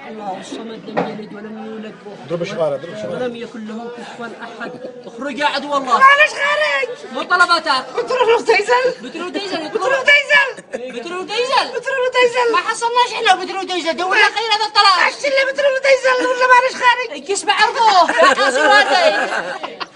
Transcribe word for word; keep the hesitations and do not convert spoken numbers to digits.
الله الصمد لم يلد ولم يولد ضرب شغاله ضرب شغاله ولم يكن له كفوا احد. اخرج يا عدو الله. معلش خارج. مو طلباتك؟ بترول ديزل. بترول ديزل. بترول ديزل. بترول ديزل. بترول ديزل. ما حصلناش احنا بترول ديزل. دور لنا خير هذا الطلاق. اشتري لي بترول ديزل ولا معلش خارج. كيس بعرضه.